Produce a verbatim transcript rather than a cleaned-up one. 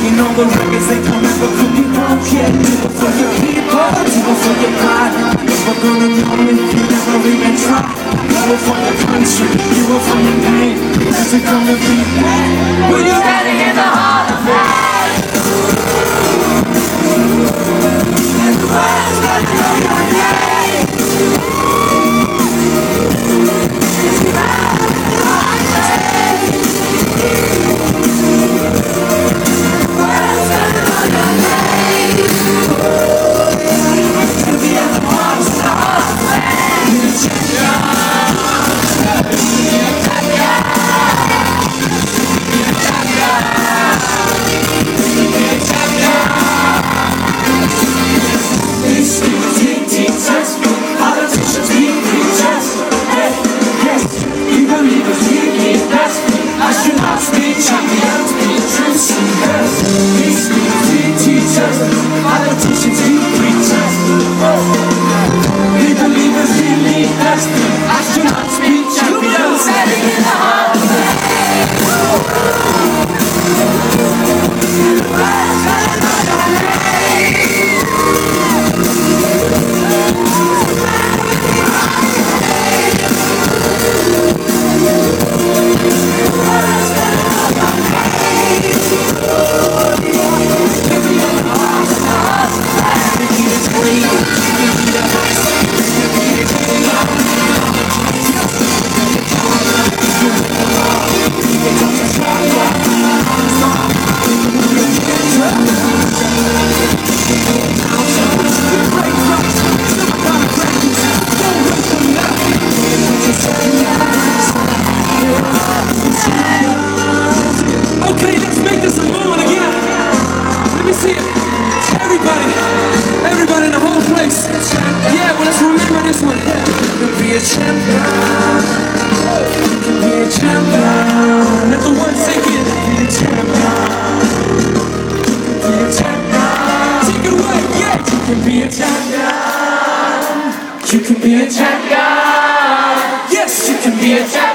Making all the records that come ever could be broke. Yeah, do it for your people, do it for your pride. Never gonna know if you never even try. Do it for your country, do it for your pain. Is it gonna be bad? Will you standing in the Hall of Fame? And the world's gonna know your name. It's the Hall of Fame. The world's gonna know your name. You'll be at the Hall of Fame. You're the champion. A champion, be a champion. Let the words sink in. Be a champion, be a champion. Take it away, yeah. You can be a champion. You can be a champion. Yes, you can be a champion.